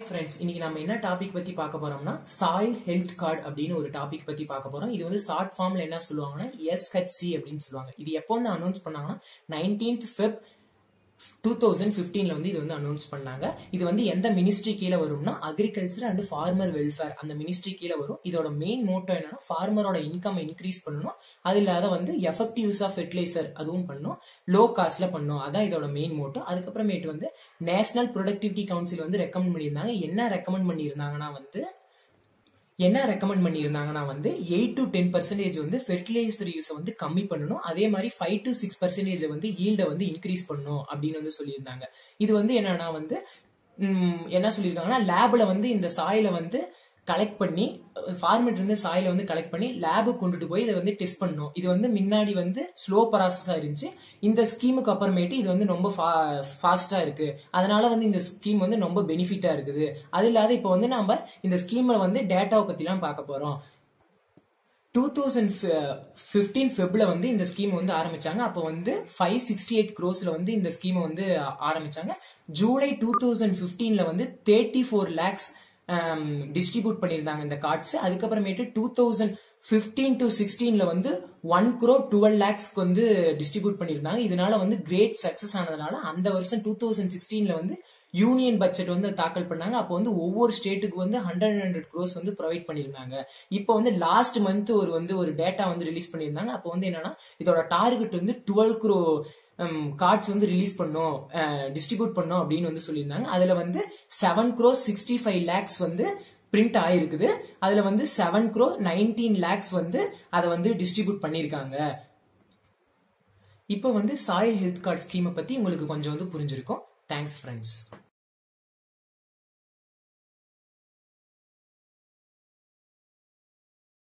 Friends, இன்னைக்கு நம்ம என்ன டாபிக் பத்தி பார்க்க போறோம்னா சாயில் ஹெல்த் கார்டு அப்படின்னு ஒரு டாபிக் பத்தி பார்க்க போறோம். இது வந்து ஷார்ட் ஃபார்ம்ல என்ன சொல்லுவாங்கன்னா SHC அப்படின்னு சொல்லுவாங்க. இது எப்போ வந்து அனௌன்ஸ் பண்ணாங்கன்னா 19th Feb 2015ல வந்து இது வந்து அனௌன்ஸ் பண்ணாங்க. இது வந்து எந்த மினிஸ்ட்ரி கீழே வரும்னா அக்ரிகல்ச்சர் அண்ட் ஃபார்மர் வெல்ஃபேர் அந்த மினிஸ்ட்ரி கீழே வரும். இதோட மெயின் மோட்டோ என்னன்னா ஃபார்மரோட இன்கம் இன்க்ரீஸ் பண்ணணும், அது இல்லாத வந்து எஃபெக்டிவ் யூஸ் ஆஃப் ஃபெர்டிலைசர் அதுவும் பண்ணணும், லோ காஸ்ட்ல பண்ணணும், அதான் இதோட மெயின் மோட்டோ. அதுக்கப்புறமேட்டு வந்து நேஷனல் ப்ரொடக்டிவிட்டி கவுன்சில் வந்து ரெக்கமெண்ட் பண்ணியிருந்தாங்க. என்ன ரெக்கமெண்ட் பண்ணியிருந்தாங்கன்னா வந்து 8 to 10% வந்து ஃபெர்டிலைசர் யூஸ் வந்து கம்மி பண்ணணும், அதே மாதிரி 5 to 6% வந்து ஈல்ட வந்து இன்க்ரீஸ் பண்ணணும் அப்படின்னு வந்து சொல்லியிருந்தாங்க. இது வந்து என்னன்னா வந்து என்ன சொல்லியிருக்காங்கன்னா லேப்ல வந்து இந்த சாயில வந்து கலெக்ட் பண்ணி ஃபார்மேட் வந்து சாயில வந்து கலெக்ட் பண்ணி லேபுக்கு கொண்டுட்டு போய் இதை வந்து டெஸ்ட் பண்ணணும். இது வந்து முன்னாடி வந்து ஸ்லோ ப்ராசஸா இருந்துச்சு. இந்த ஸ்கீமுக்கு அப்புறமேட்டு இது வந்து ரொம்ப ஃபாஸ்டா இருக்கு. அதனால வந்து இந்த ஸ்கீம் வந்து ரொம்ப பெனிஃபிட்டா இருக்குது. அது இல்லாத இப்போ வந்து நம்ம இந்த ஸ்கீம்ல வந்து டேட்டாவை பத்தி எல்லாம் பார்க்க போறோம். 2015 ஃபெப்ல வந்து இந்த ஸ்கீம் வந்து ஆரம்பிச்சாங்க. அப்போ வந்து 568 crores வந்து இந்த ஸ்கீம் வந்து ஆரம்பிச்சாங்க. ஜூலை 2015ல வந்து 34 lakhs டிஸ்ட்ரிபியூட் பண்ணியிருந்தாங்க இந்த கார்ட்ஸ். அதுக்கப்புறமேட்டு 2015 to 16ல வந்து 1 crore 12 lakhs வந்து டிஸ்ட்ரிபியூட் பண்ணியிருந்தாங்க. இதனால வந்து கிரேட் சக்சஸ் ஆனதுனால அந்த வருஷம் 2016ல வந்து யூனியன் பட்ஜெட் வந்து தாக்கல் பண்ணாங்க. அப்போ வந்து ஒவ்வொரு ஸ்டேட்டுக்கு வந்து 100 crores வந்து ப்ரொவைட் பண்ணியிருந்தாங்க. இப்போ வந்து லாஸ்ட் மந்த் ஒரு டேட்டா வந்து ரிலீஸ் பண்ணியிருந்தாங்க. அப்போ வந்து என்னன்னா இதோட டார்கெட் வந்து 12 crore கார்ட்ஸ் வந்து ரிலீஸ் பண்ணோம், டிஸ்ட்ரிபியூட் பண்ணோம் அப்படின்னு வந்து சொல்லியிருந்தாங்க. அதுல வந்து 7 crore 65 lakhs வந்து பிரிண்ட் ஆயிருக்குது. அதுல வந்து 7 crore 19 lakhs வந்து அதை வந்து டிஸ்ட்ரிபியூட் பண்ணிருக்காங்க. இப்போ வந்து சாயில் ஹெல்த் கார்டு ஸ்கீமை பத்தி உங்களுக்கு கொஞ்சம் வந்து புரிஞ்சிருக்கும். Thanks friends.